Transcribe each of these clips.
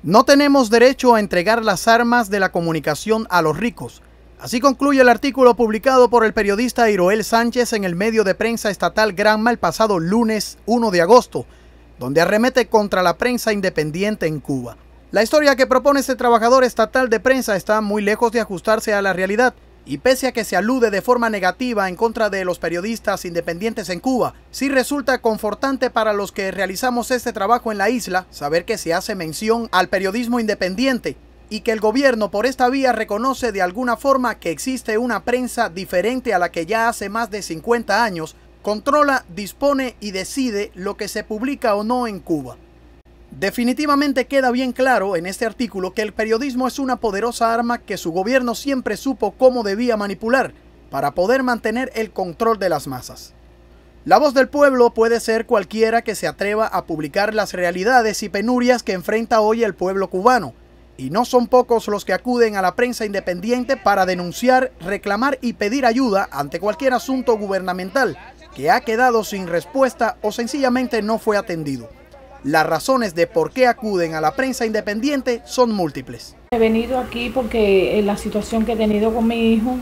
No tenemos derecho a entregar las armas de la comunicación a los ricos. Así concluye el artículo publicado por el periodista Iroel Sánchez en el medio de prensa estatal Granma el pasado lunes 1 de agosto, donde arremete contra la prensa independiente en Cuba. La historia que propone este trabajador estatal de prensa está muy lejos de ajustarse a la realidad, y pese a que se alude de forma negativa en contra de los periodistas independientes en Cuba, sí resulta confortante para los que realizamos este trabajo en la isla saber que se hace mención al periodismo independiente y que el gobierno por esta vía reconoce de alguna forma que existe una prensa diferente a la que ya hace más de 50 años controla, dispone y decide lo que se publica o no en Cuba. Definitivamente queda bien claro en este artículo que el periodismo es una poderosa arma que su gobierno siempre supo cómo debía manipular para poder mantener el control de las masas. La voz del pueblo puede ser cualquiera que se atreva a publicar las realidades y penurias que enfrenta hoy el pueblo cubano, y no son pocos los que acuden a la prensa independiente para denunciar, reclamar y pedir ayuda ante cualquier asunto gubernamental que ha quedado sin respuesta o sencillamente no fue atendido. Las razones de por qué acuden a la prensa independiente son múltiples. He venido aquí porque la situación que he tenido con mi hijo,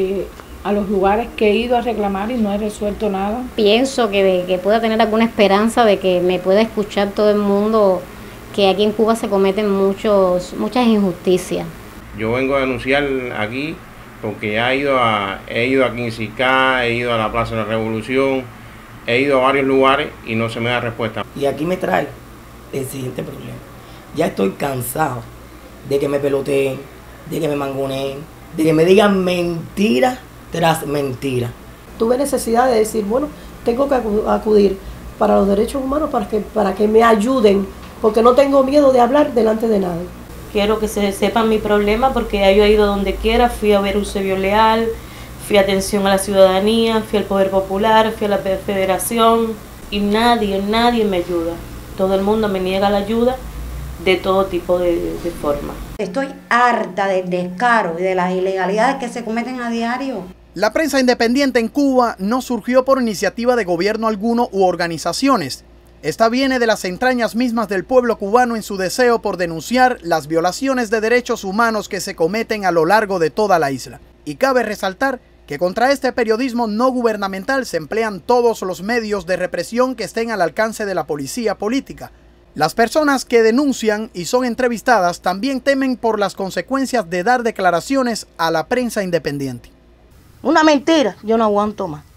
a los lugares que he ido a reclamar y no he resuelto nada. Pienso que pueda tener alguna esperanza de que me pueda escuchar todo el mundo, que aquí en Cuba se cometen muchas injusticias. Yo vengo a denunciar aquí porque ya he ido a Quincicá, he ido a la Plaza de la Revolución, he ido a varios lugares y no se me da respuesta. Y aquí me trae el siguiente problema. Ya estoy cansado de que me peloteen, de que me mangoneen, de que me digan mentira tras mentira. Tuve necesidad de decir, bueno, tengo que acudir para los derechos humanos para que me ayuden, porque no tengo miedo de hablar delante de nadie. Quiero que se sepan mi problema porque ya yo he ido donde quiera, fui a ver Eusebio Leal, fui a atención a la ciudadanía, fui al Poder Popular, fui a la Federación y nadie me ayuda. Todo el mundo me niega la ayuda de todo tipo de forma. Estoy harta del descaro y de las ilegalidades que se cometen a diario. La prensa independiente en Cuba no surgió por iniciativa de gobierno alguno u organizaciones. Esta viene de las entrañas mismas del pueblo cubano en su deseo por denunciar las violaciones de derechos humanos que se cometen a lo largo de toda la isla. Y cabe resaltar que contra este periodismo no gubernamental se emplean todos los medios de represión que estén al alcance de la policía política. Las personas que denuncian y son entrevistadas también temen por las consecuencias de dar declaraciones a la prensa independiente. Una mentira, yo no aguanto más.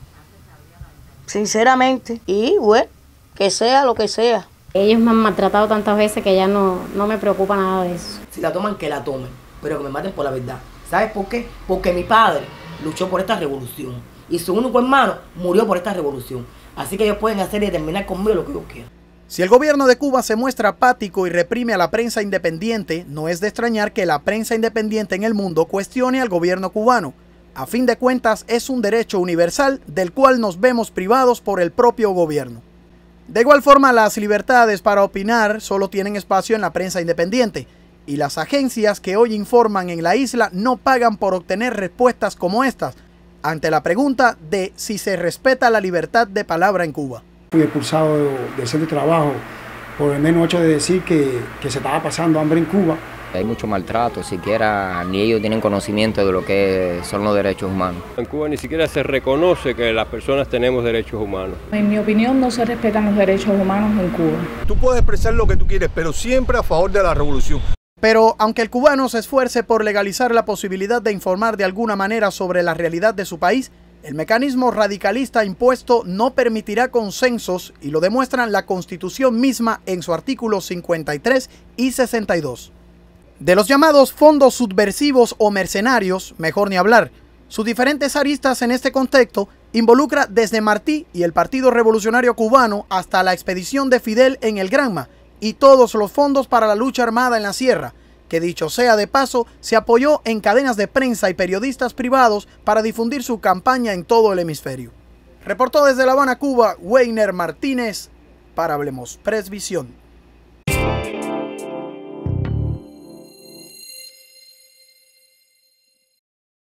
Sinceramente. Y bueno, que sea lo que sea. Ellos me han maltratado tantas veces que ya no me preocupa nada de eso. Si la toman, que la tomen, pero que me maten por la verdad. ¿Sabes por qué? Porque mi padre luchó por esta revolución y su único hermano murió por esta revolución. Así que ellos pueden hacer y determinar conmigo lo que ellos quieran. Si el gobierno de Cuba se muestra apático y reprime a la prensa independiente, no es de extrañar que la prensa independiente en el mundo cuestione al gobierno cubano. A fin de cuentas, es un derecho universal del cual nos vemos privados por el propio gobierno. De igual forma, las libertades para opinar solo tienen espacio en la prensa independiente, y las agencias que hoy informan en la isla no pagan por obtener respuestas como estas, ante la pregunta de si se respeta la libertad de palabra en Cuba. Fui expulsado del centro de trabajo por el menos hecho de decir que se estaba pasando hambre en Cuba. Hay mucho maltrato, siquiera ni ellos tienen conocimiento de lo que son los derechos humanos. En Cuba ni siquiera se reconoce que las personas tenemos derechos humanos. En mi opinión no se respetan los derechos humanos en Cuba. Tú puedes expresar lo que tú quieres, pero siempre a favor de la revolución. Pero aunque el cubano se esfuerce por legalizar la posibilidad de informar de alguna manera sobre la realidad de su país, el mecanismo radicalista impuesto no permitirá consensos y lo demuestran la Constitución misma en su artículo 53 y 62. De los llamados fondos subversivos o mercenarios, mejor ni hablar. Sus diferentes aristas en este contexto involucra desde Martí y el Partido Revolucionario Cubano hasta la expedición de Fidel en el Granma y todos los fondos para la lucha armada en la sierra, que dicho sea de paso, se apoyó en cadenas de prensa y periodistas privados para difundir su campaña en todo el hemisferio. Reportó desde La Habana, Cuba, Weiner Martínez para Hablemos Press Visión.